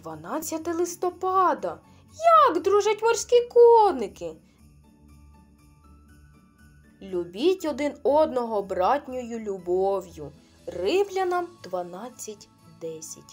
12 листопада. Як дружать морські коники? Любіть один одного братньою любов'ю. Римлянам 12:10.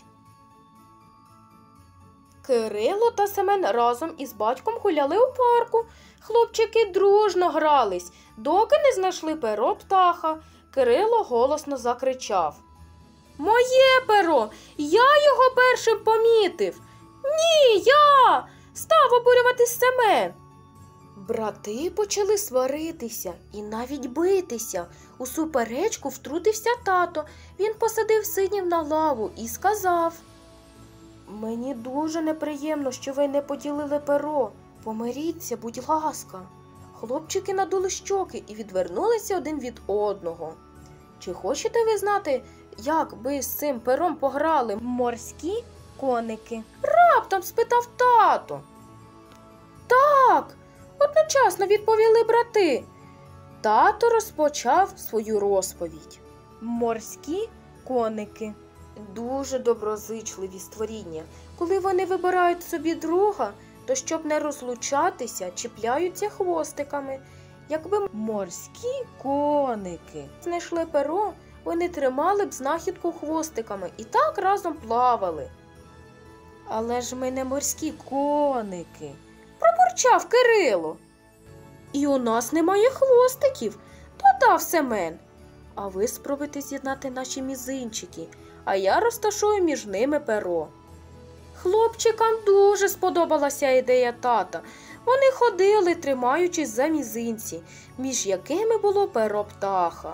Кирило та Семен разом із батьком гуляли у парку. Хлопчики дружно грались, доки не знайшли перо птаха. Кирило голосно закричав: «Моє перо! Я його першим помітив!» «Ні, я!» – став обурюватись Семен. Брати почали сваритися і навіть битися. У суперечку втрутився тато. Він посадив синів на лаву і сказав: «Мені дуже неприємно, що ви не поділили перо. Помиріться, будь ласка». Хлопчики надули щоки і відвернулися один від одного. Чи хочете ви знати, як би з цим пером пограли морські коники? Раптом спитав тато. Так, одночасно відповіли брати. Тато розпочав свою розповідь. Морські коники дуже доброзичливі створіння. Коли вони вибирають собі друга, то щоб не розлучатися, чіпляються хвостиками. Якби морські коники знайшли перо, вони тримали б знахідку хвостиками і так разом плавали. Але ж ми не морські коники, пробурчав Кирило. І у нас немає хвостиків, додав Семен. А ви спробуйте з'єднати наші мізинчики, а я розташую між ними перо. Хлопчикам дуже сподобалася ідея тата. Вони ходили, тримаючись за мізинці, між якими було перо птаха.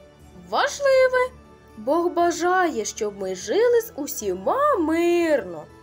Важливе! Бог бажає, щоб ми жили з усіма мирно.